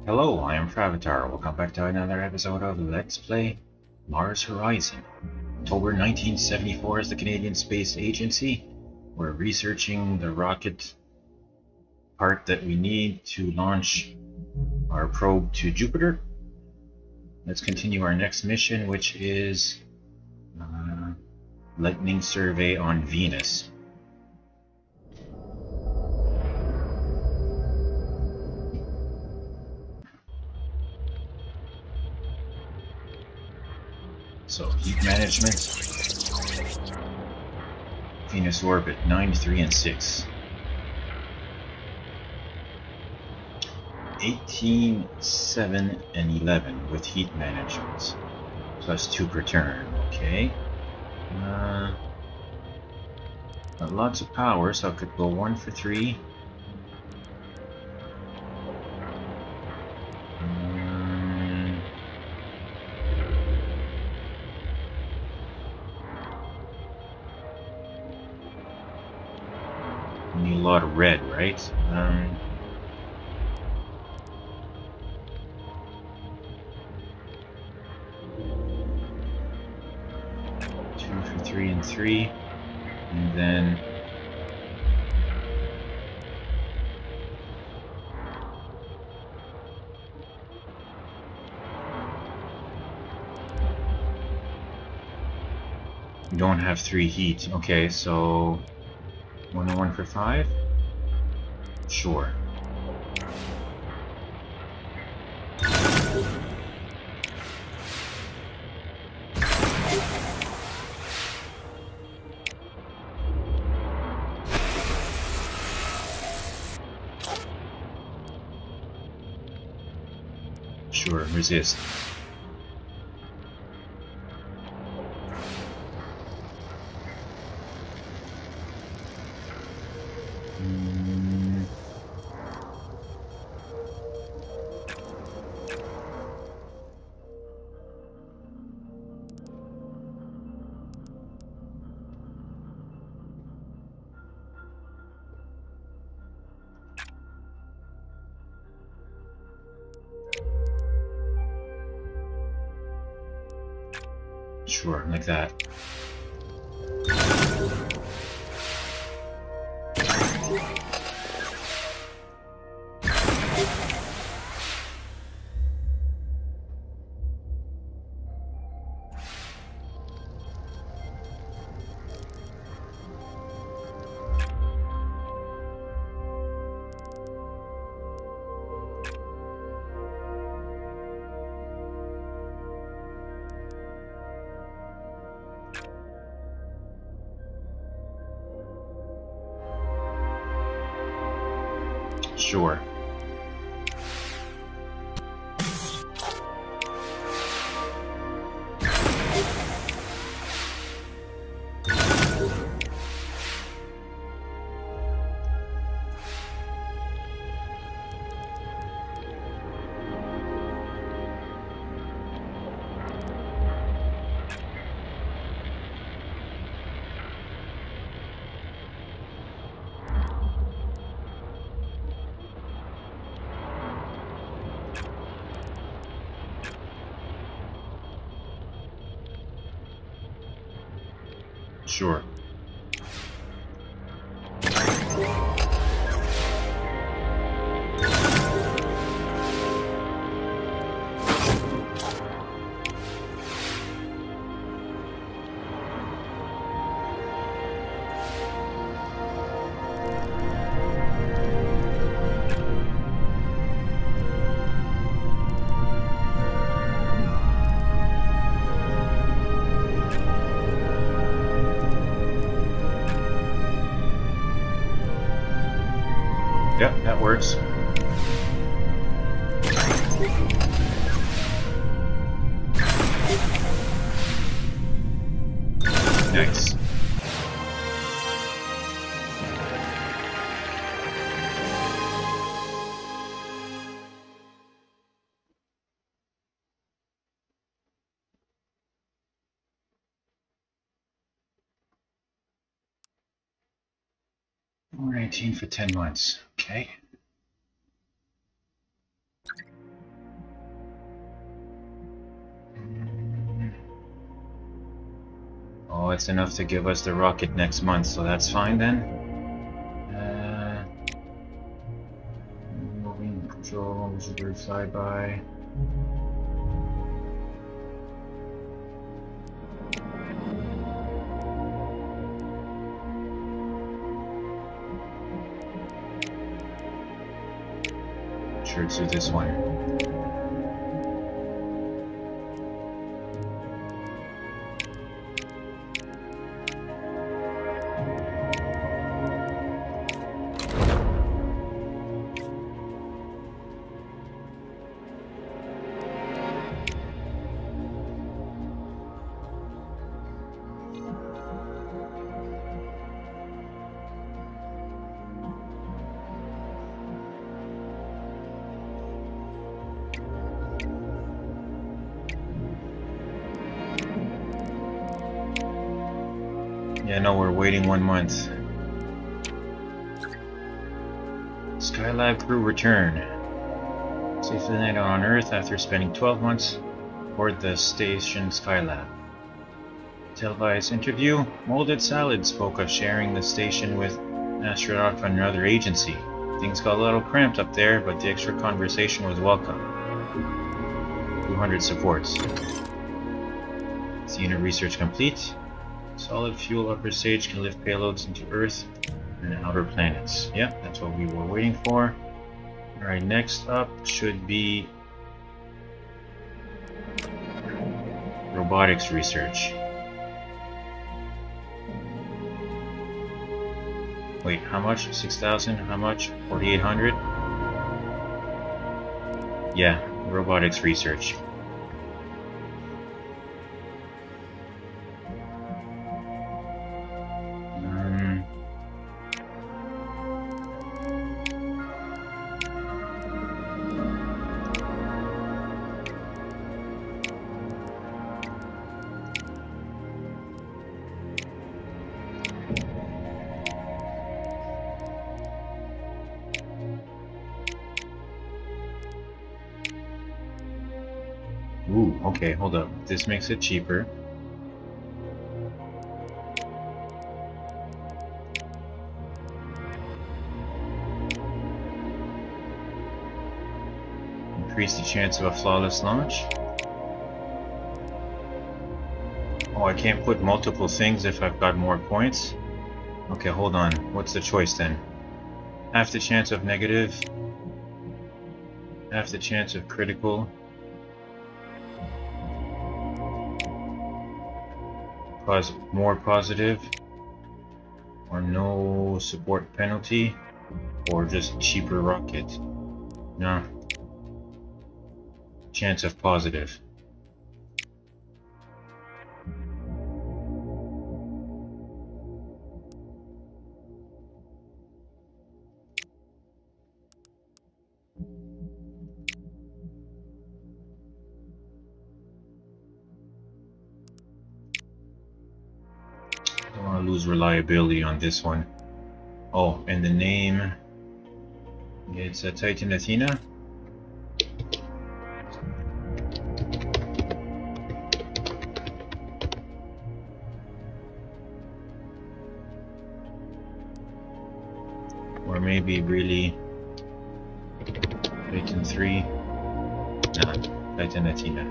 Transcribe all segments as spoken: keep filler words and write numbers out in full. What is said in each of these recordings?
Hello, I am FrAvatar. Welcome back to another episode of Let's Play Mars Horizon. October nineteen seventy-four is the Canadian Space Agency. We're researching the rocket part that we need to launch our probe to Jupiter. Let's continue our next mission, which is uh, lightning survey on Venus. So, heat management, Venus orbit nine, three, and six. eighteen, seven, and eleven with heat management. Plus two per turn, okay. Uh, got lots of power, so I could go one for three. Um, need a lot of red, right? Um, two for three and three, and then we don't have three heat. Okay, so one and one for five? Sure. Sure, resist. Mm. Sure, like that. Sure. Sure. Yep, that works. Nice. nineteen for ten months. Okay. Oh, it's enough to give us the rocket next month, so that's fine then. Uh, moving control, we should do flyby. Sure, let's do this one. Yeah, no, we're waiting one month. Skylab crew return. Safely landed on Earth after spending twelve months aboard the station Skylab. Televised interview. Molded Salad spoke of sharing the station with an astronaut from another agency. Things got a little cramped up there, but the extra conversation was welcome. two hundred supports. Xena research complete. Solid fuel upper stage can lift payloads into Earth and outer planets. Yep, that's what we were waiting for. Alright, next up should be robotics research. Wait, how much? six thousand? How much? forty-eight hundred? Yeah, robotics research. Ooh, okay, hold up. This makes it cheaper. Increase the chance of a flawless launch. Oh, I can't put multiple things if I've got more points. Okay, hold on. What's the choice then? Half the chance of negative. Half the chance of critical. Pos- more positive, or no support penalty, or just cheaper rocket. No. Chance of positive. Don't want to lose reliability on this one. Oh, and the name, it's a Titan Athena. Or maybe really Titan three. Nah, Titan Athena.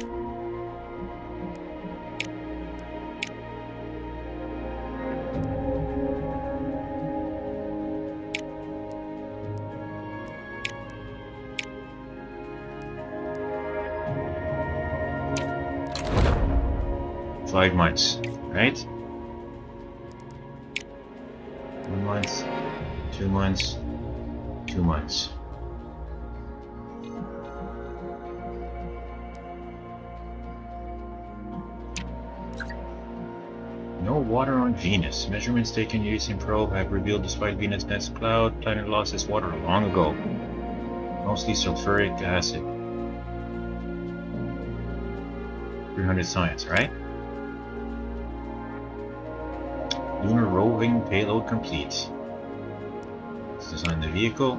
Five months, right? One month, two months, two months. No water on Venus. Measurements taken using probe have revealed despite Venus' dense cloud, planet lost its water long ago. Mostly sulfuric acid. three hundred science, right? Lunar roving payload complete. Let's design the vehicle.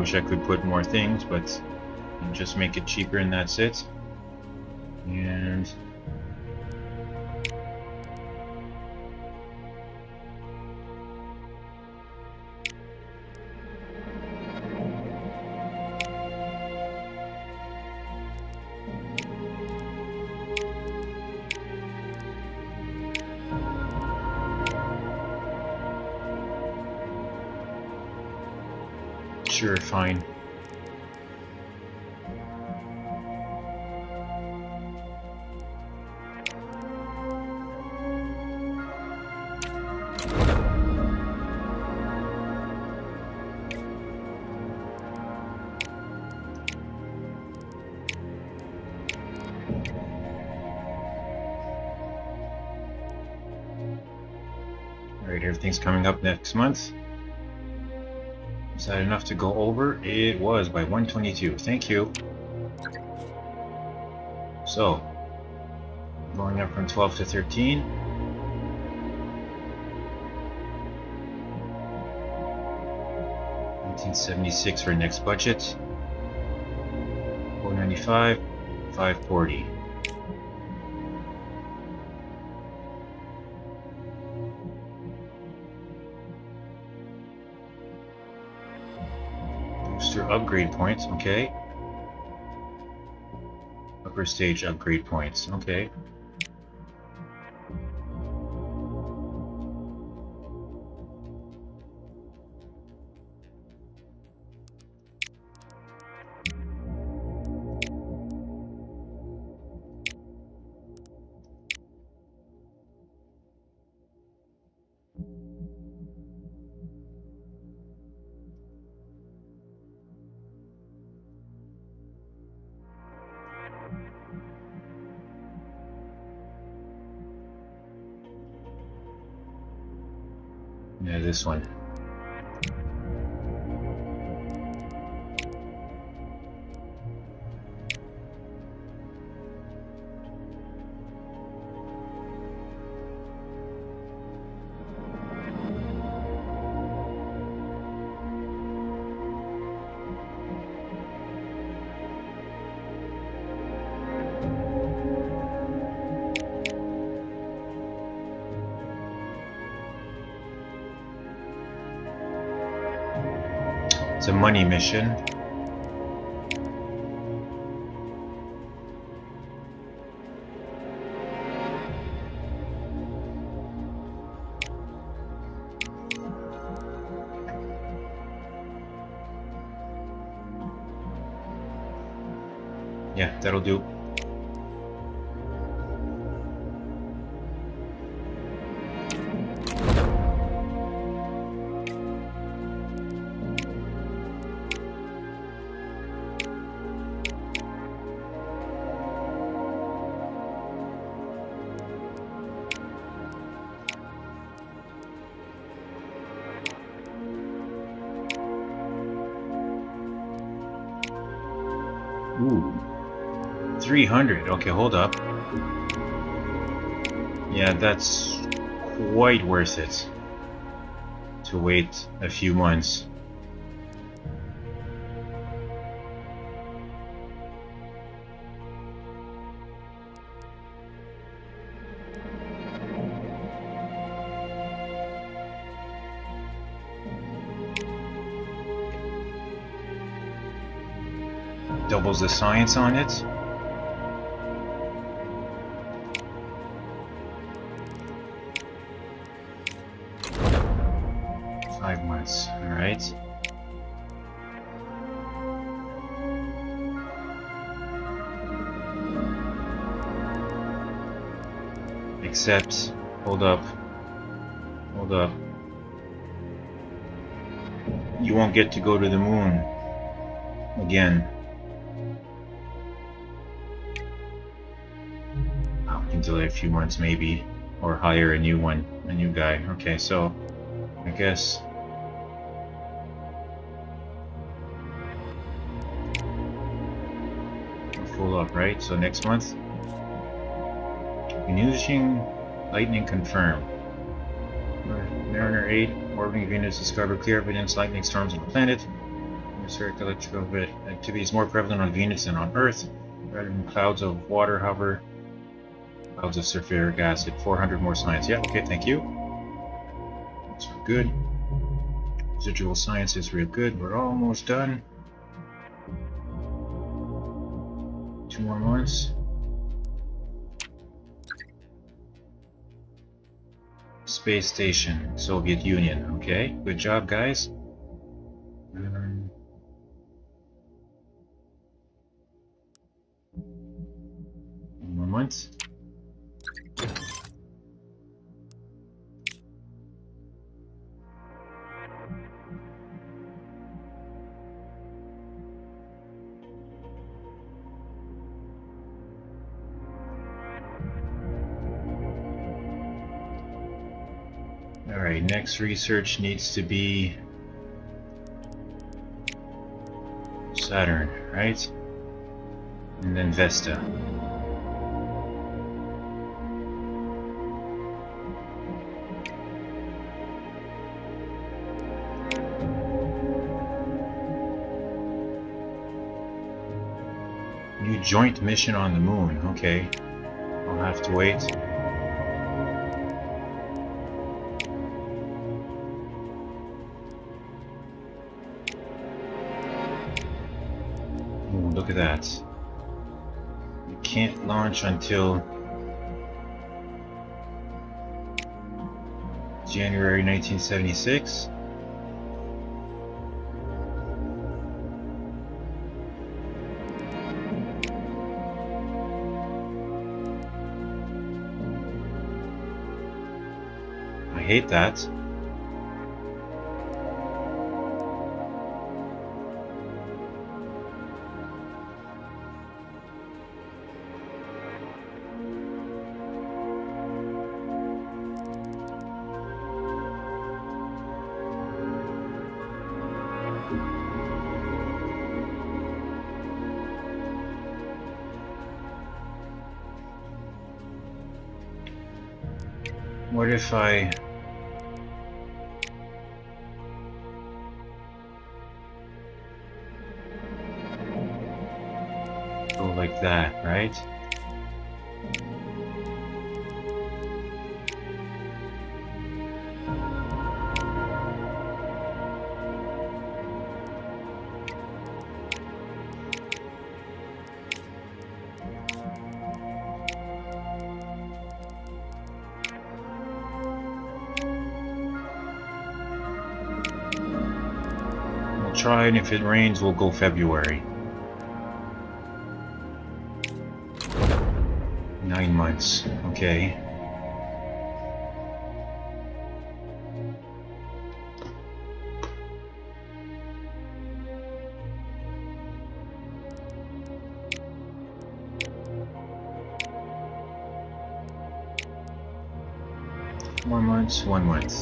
wish I could put more things, but just make it cheaper and that's it. And sure, fine. Alright, everything's coming up next month. Is that enough to go over? It was by one twenty-two. Thank you. So, going up from twelve to thirteen. nineteen seventy-six for next budget. four ninety-five, five forty. Upgrade points, okay. Upper stage upgrade points, okay. Yeah, this one. It's a money mission. Yeah, that'll do. Ooh, three hundred. Okay, hold up. Yeah, that's quite worth it to wait a few months. Doubles the science on it. Five months, alright. Except, hold up, hold up. You won't get to go to the moon again. Until a few months maybe, or hire a new one, a new guy. Okay, so I guess full up, right? So next month, using lightning confirmed. Mariner eight, orbiting Venus, discovered clear evidence lightning storms on the planet. Atmospheric electrical activity is more prevalent on Venus than on Earth. Rather than clouds of water hover, clouds of sulfuric acid. four hundred more science. Yeah, okay, thank you. That's good. Residual science is real good. We're almost done. Two more months. Space Station, Soviet Union. Okay, good job, guys. Um, one more month. Alright, next research needs to be Saturn, right? And then Vesta. New joint mission on the moon, okay. I'll have to wait. Look at that. You can't launch until January nineteen seventy-six. I hate that. What if I go like that, right? Try, and if it rains, we'll go February. Nine months, okay. Four months, one month.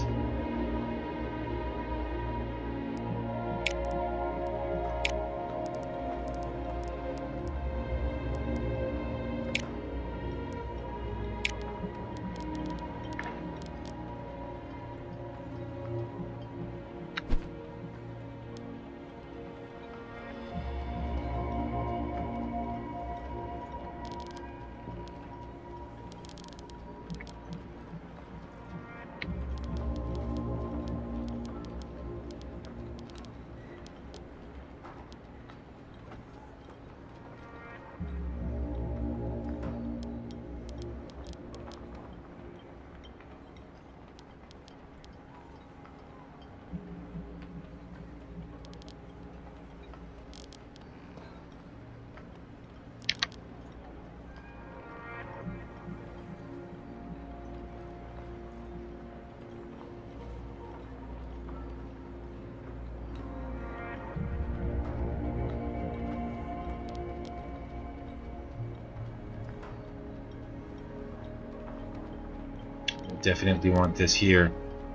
Definitely want this here.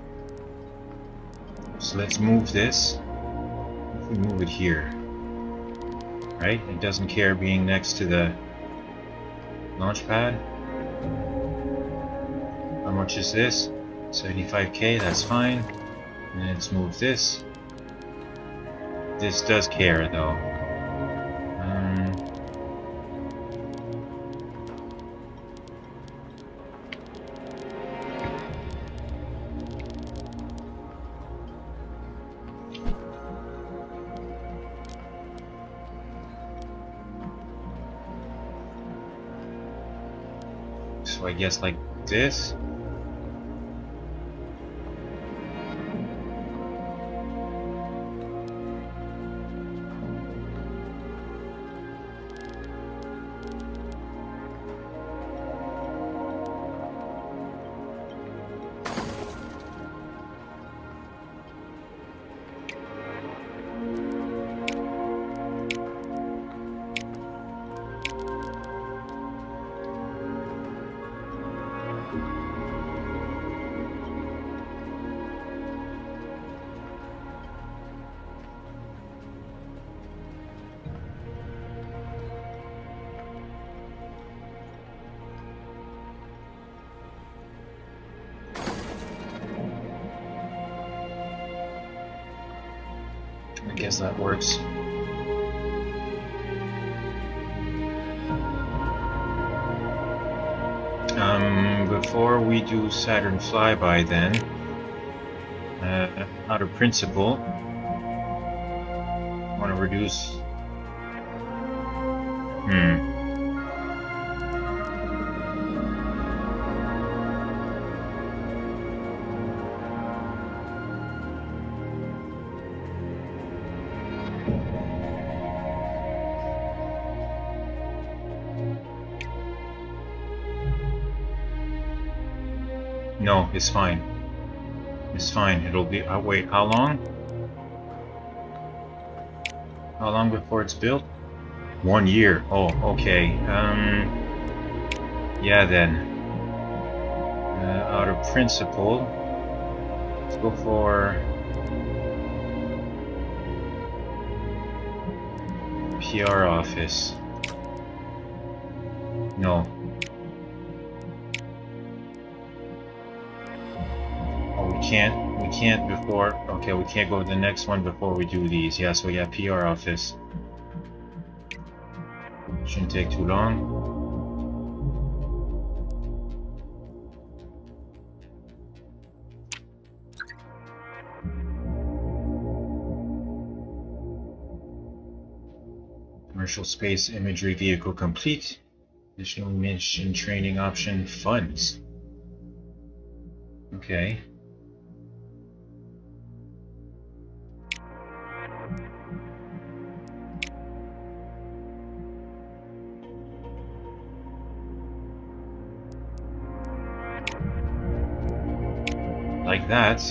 So let's move this. If we move it here, right? It doesn't care being next to the launch pad. How much is this? seventy-five K, that's fine. And then let's move this this does care, though. Um, so I guess like this. I guess that works. Um, before we do Saturn flyby then, uh, out of principle, I want to reduce... Hmm. No, it's fine. It's fine. It'll be... Uh, wait, how long? How long before it's built? One year. Oh, okay. Um... Yeah, then. Uh, out of principle, let's go for... P R office. No. We can't, we can't before, okay, we can't go to the next one before we do these. Yeah, so yeah, P R office. Shouldn't take too long. Commercial space imagery vehicle complete. Additional mission training option funds. Okay. Like that.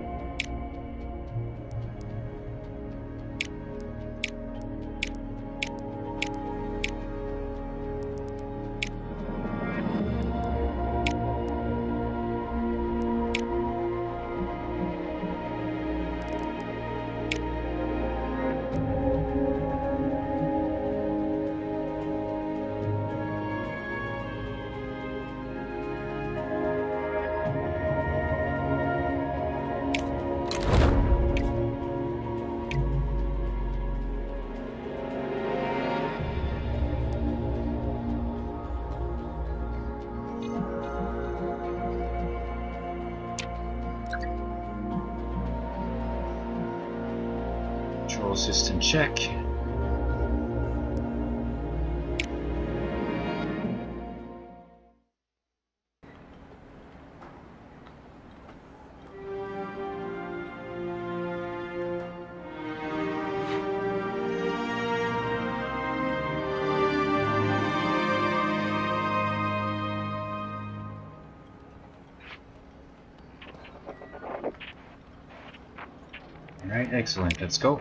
Control system check. Alright, excellent. Let's go.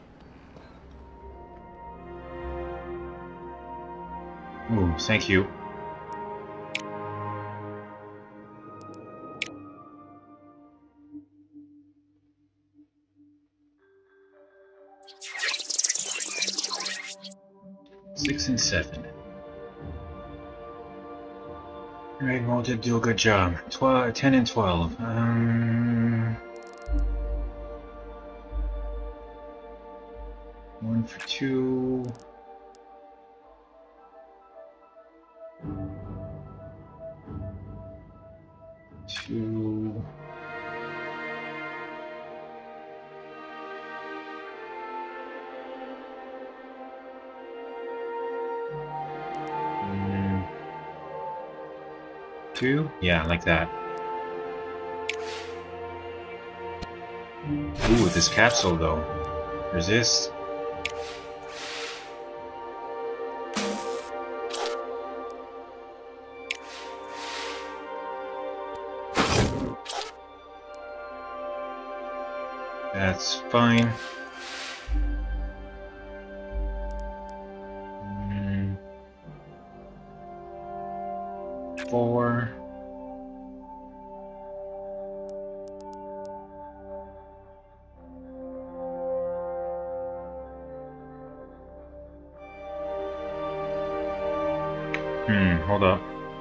Ooh, thank you. seven. Alright, well, did do a good job. twelve, ten and twelve. Um, one for two. Two. Mm, two? Yeah, like that. Ooh, this capsule though. Resist. That's fine. Mm. Four. Hmm, hold up.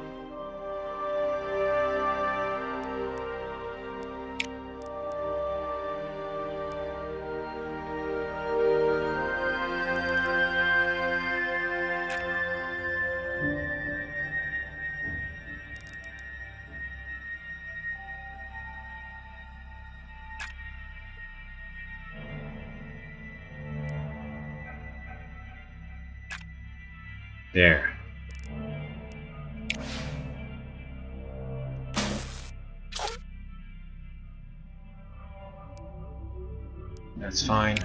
There. That's fine.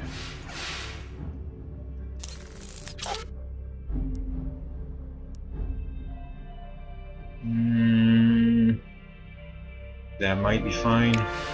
Mm, that might be fine.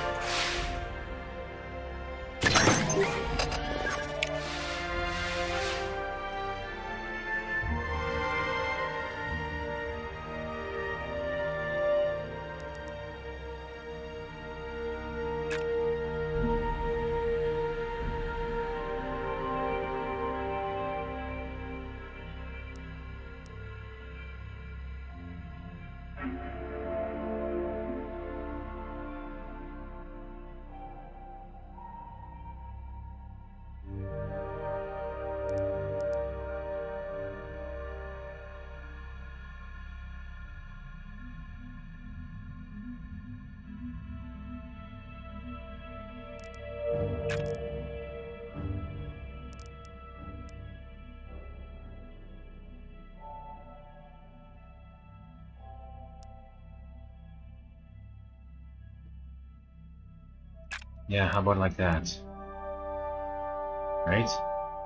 Yeah, how about like that? Right?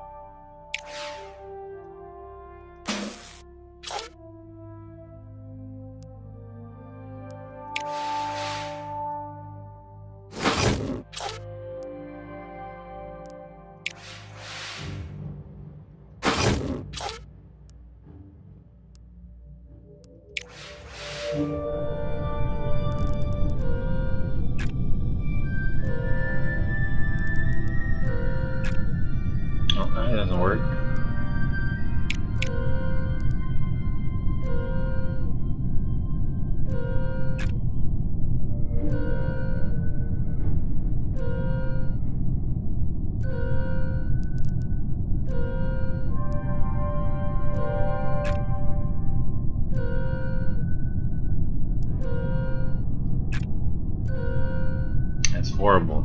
Okay, that doesn't work. That's horrible.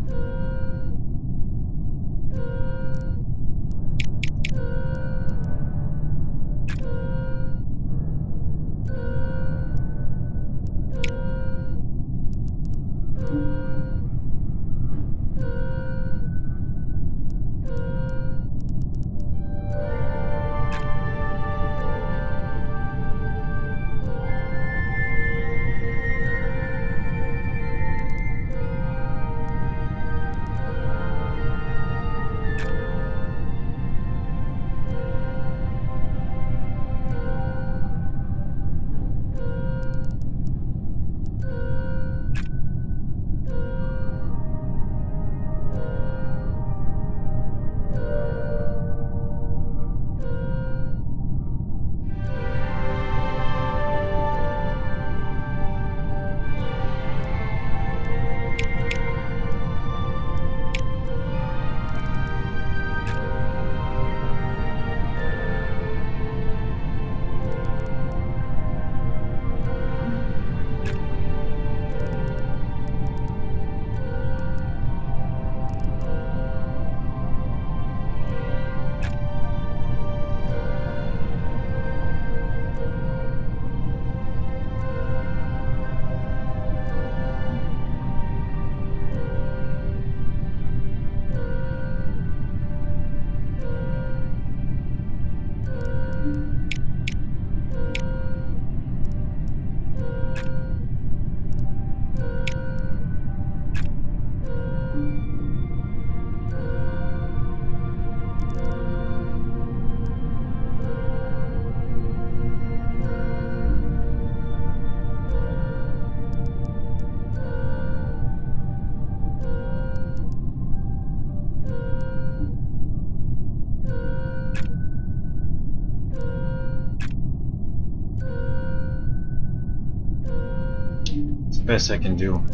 the best I can do.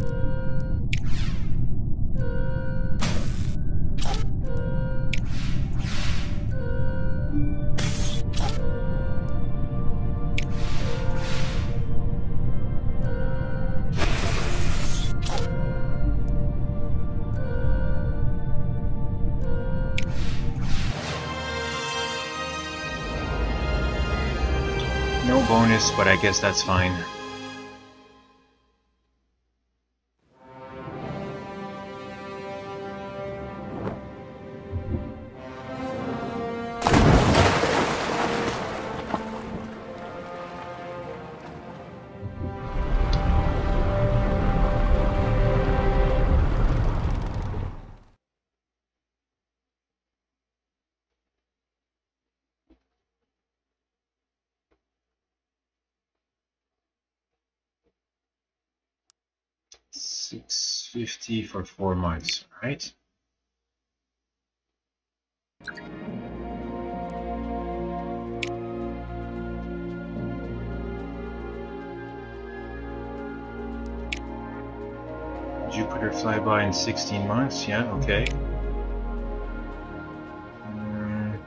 No bonus, but I guess that's fine. six fifty for four months, right? Jupiter flyby in sixteen months, yeah, okay. Mm.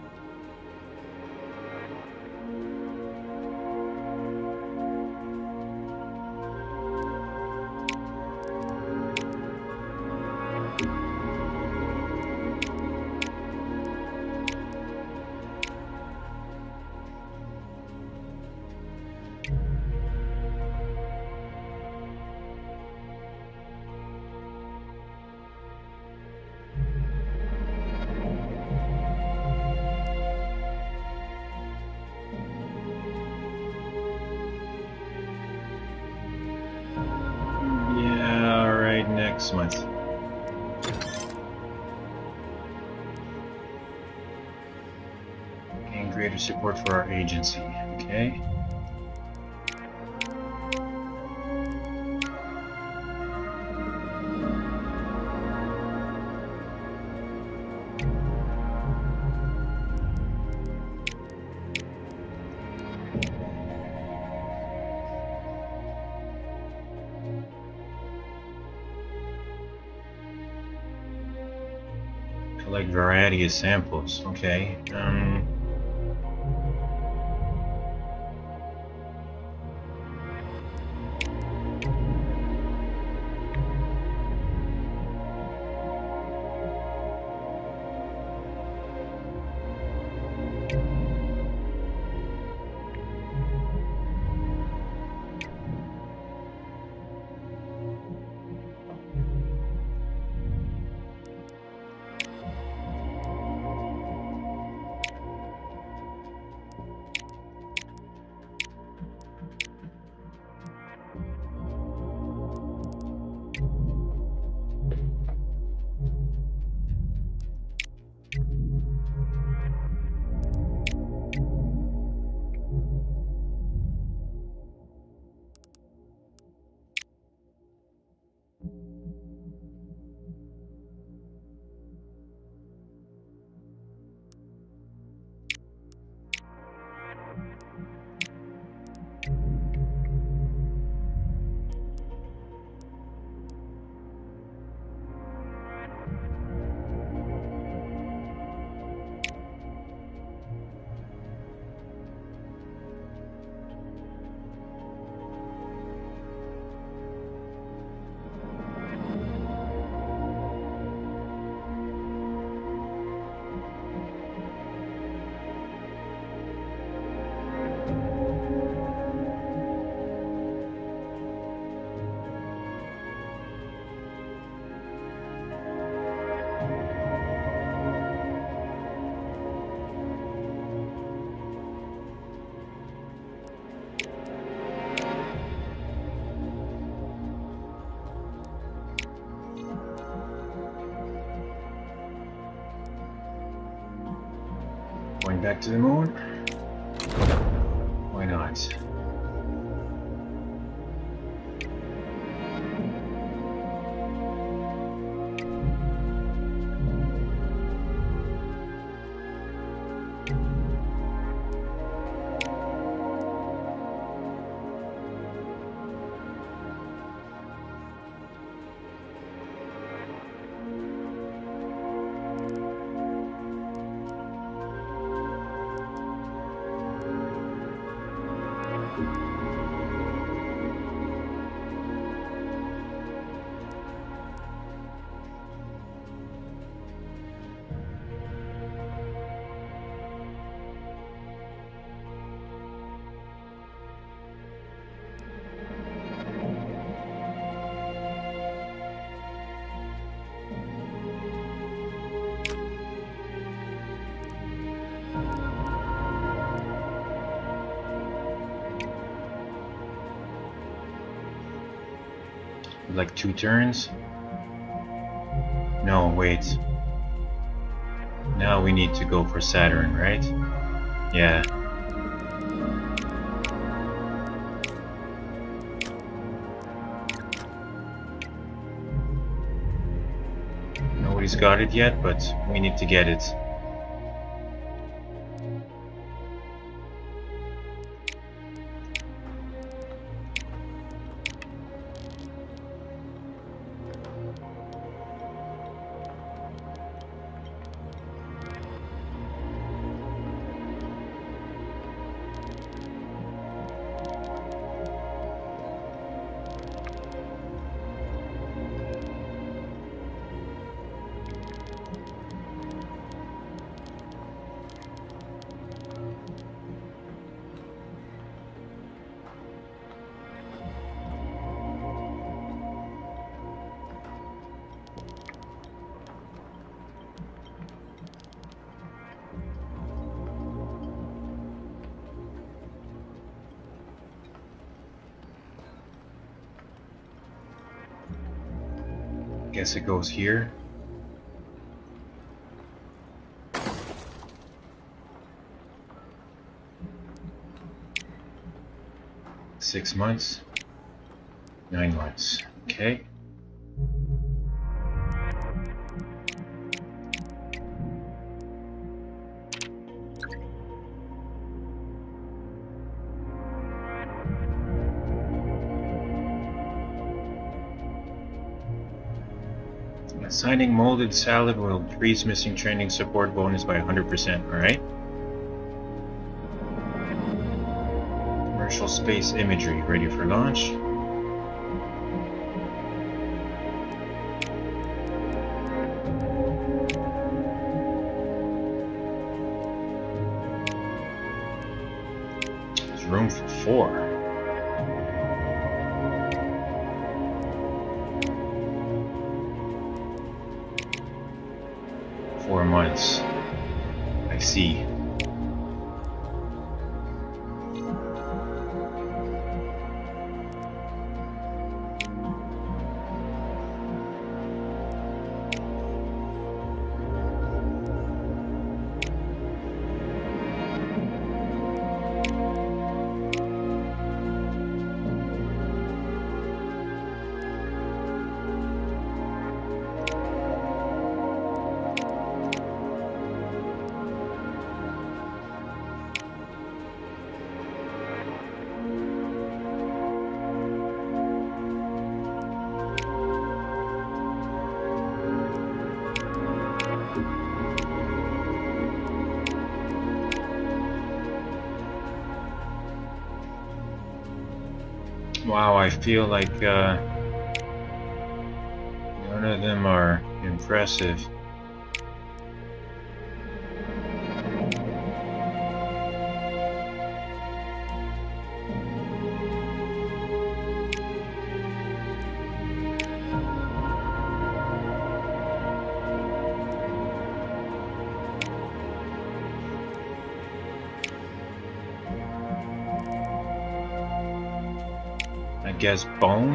Next month. Gain greater support for our agency. Okay. Collect variety of samples. Okay. Um. Going back to the moon? Why not? Like two turns? No, wait. Now we need to go for Saturn, right? Yeah. Nobody's got it yet, but we need to get it. Guess it goes here. Six months. Nine months. Okay. Assigning molded salad will increase missing training support bonus by one hundred percent, alright? Commercial space imagery, ready for launch. There's room for four. Four months. I see. Wow, I feel like uh, none of them are impressive. I guess bone?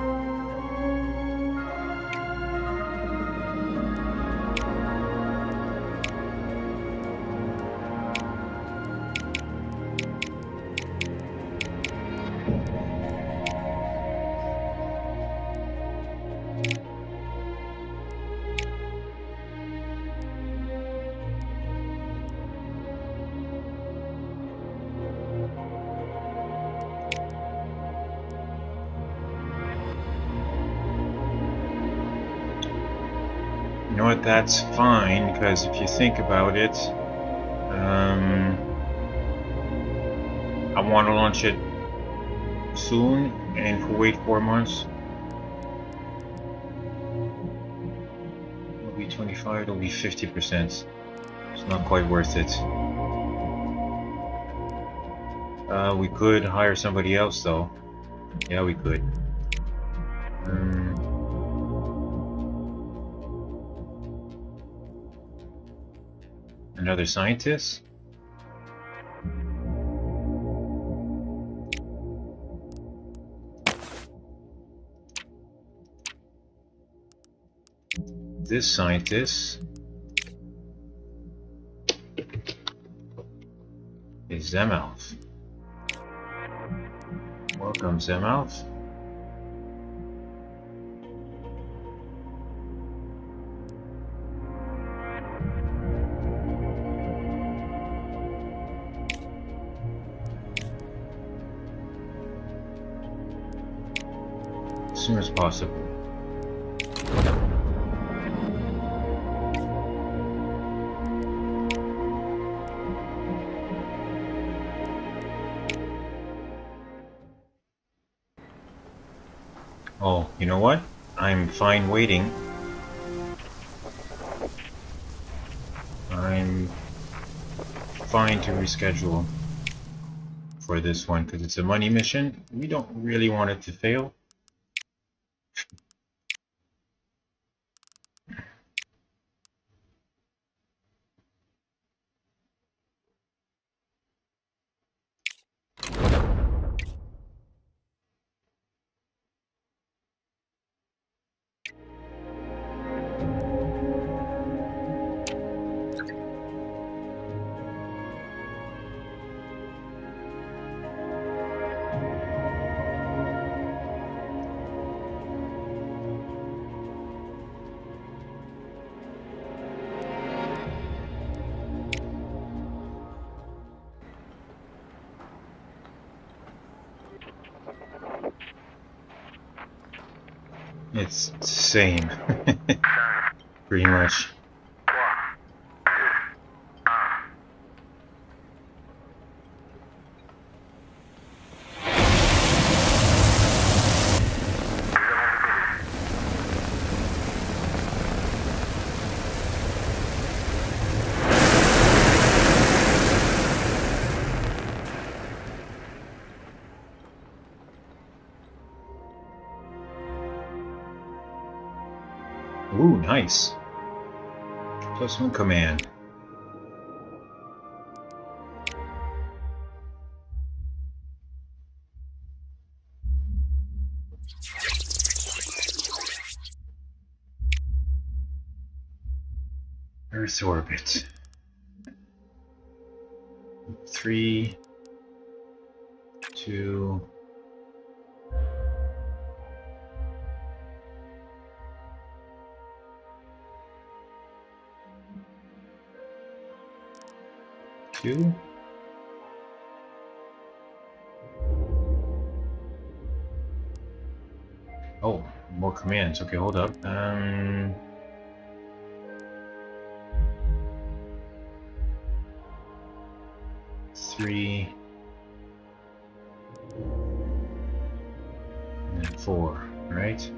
You know what, that's fine, because if you think about it, um, I want to launch it soon, and if we wait four months, it'll be twenty-five, it'll be fifty percent. It's not quite worth it. Uh, we could hire somebody else though. Yeah, we could. Um, Another scientist? this scientist is Zemalf. Welcome, Zemalf. As soon as possible. Oh, you know what? I'm fine waiting. I'm fine to reschedule for this one because it's a money mission. We don't really want it to fail. It's the same, pretty much. Ooh, nice. Plus one command. Earth orbit. Three, two, two. Oh, more commands. Okay, hold up. Um, three and four, right?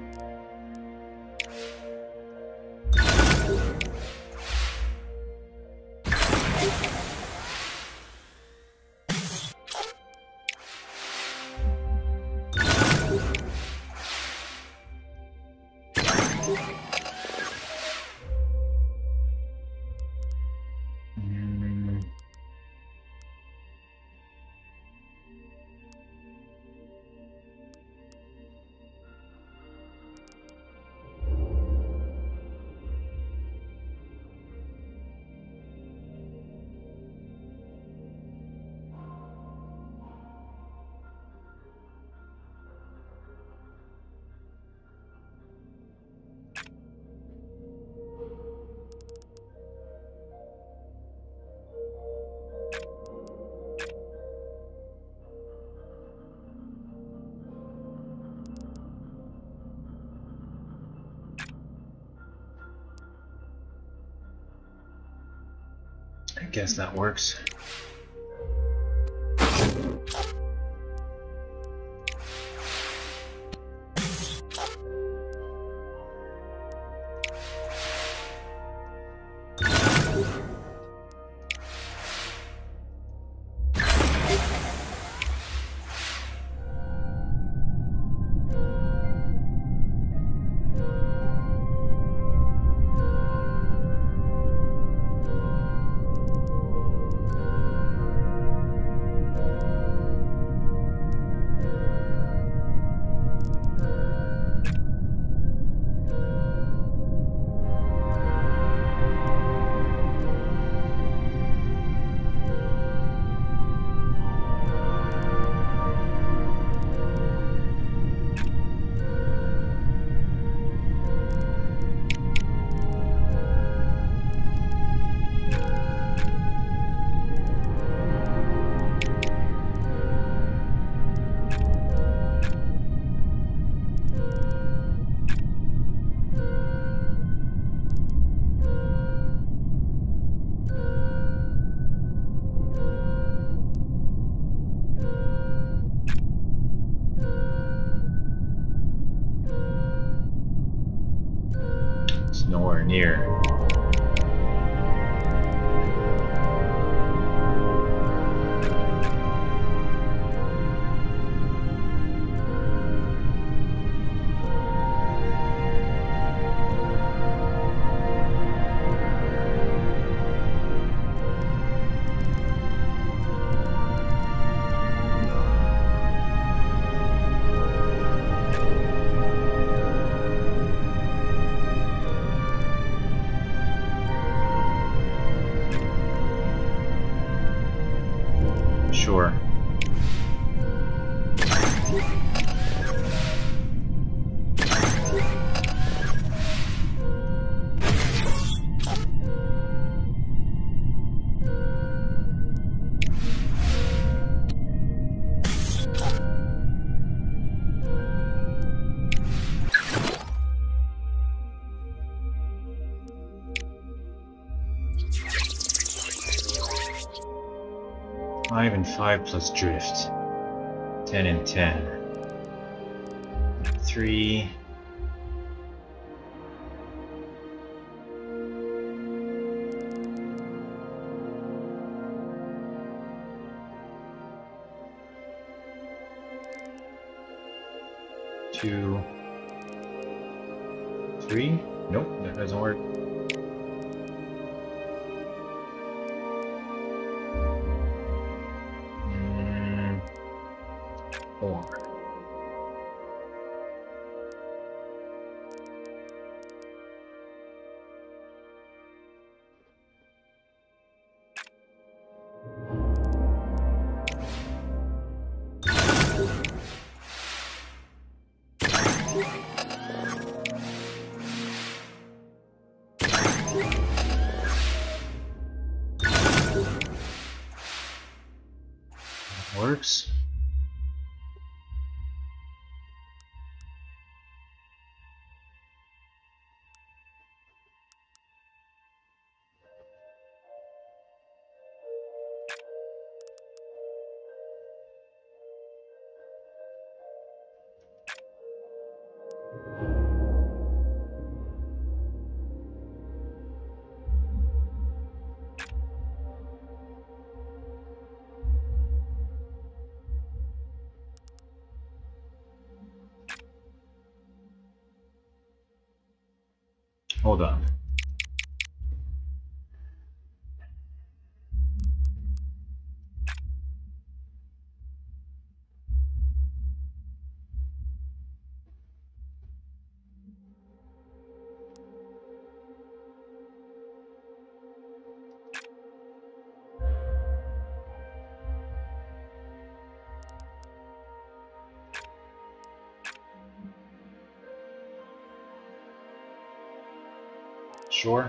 I guess that works. here. Sure. Five and five plus drift. Ten and ten. Three. Two. Three? Nope, that doesn't work. Four. That works. Hold on. Sure.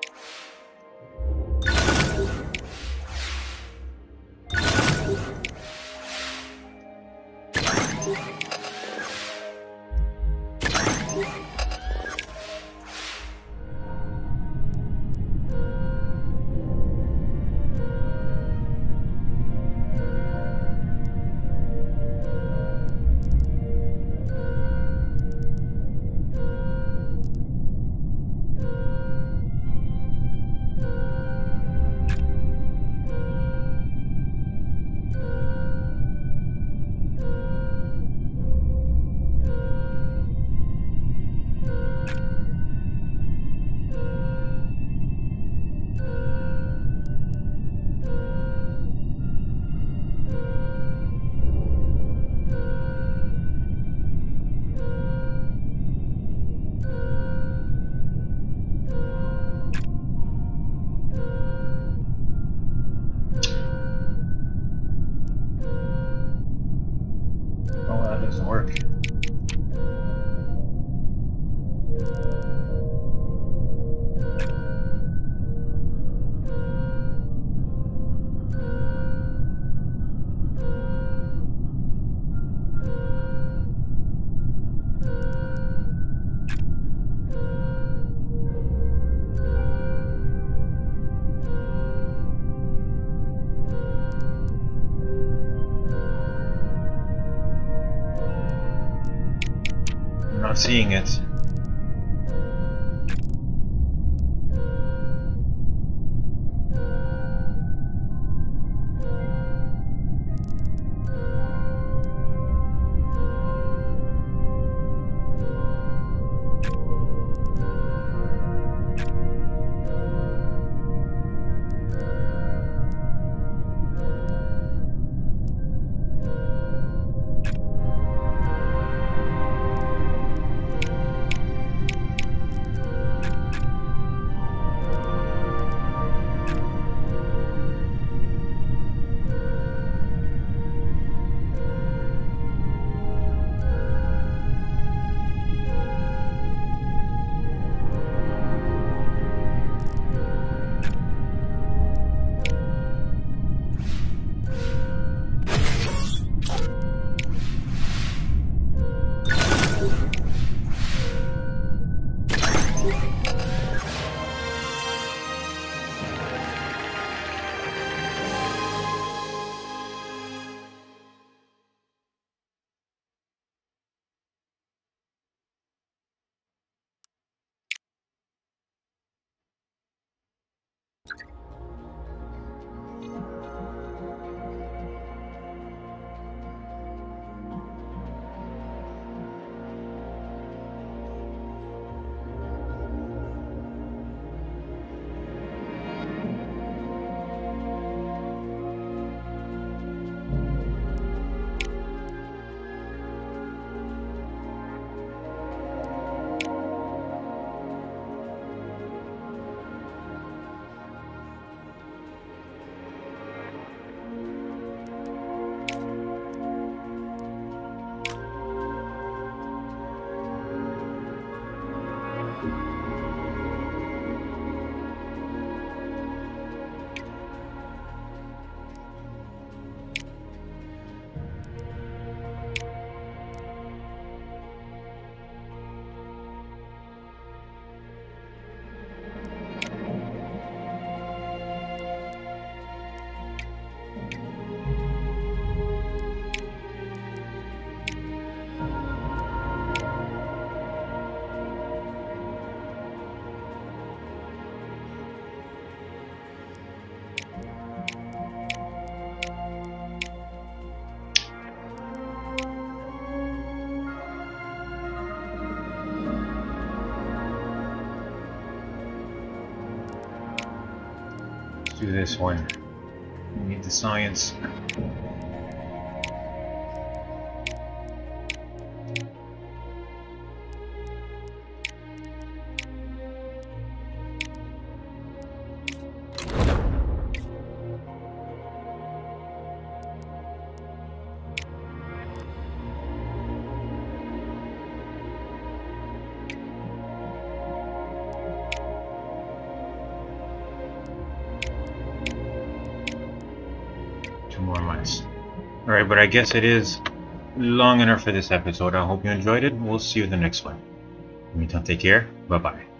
Doesn't work. I'm not seeing it. do this one. We need the science. More months. Alright, but I guess it is long enough for this episode. I hope you enjoyed it. We'll see you in the next one. In the meantime, take care. Bye bye.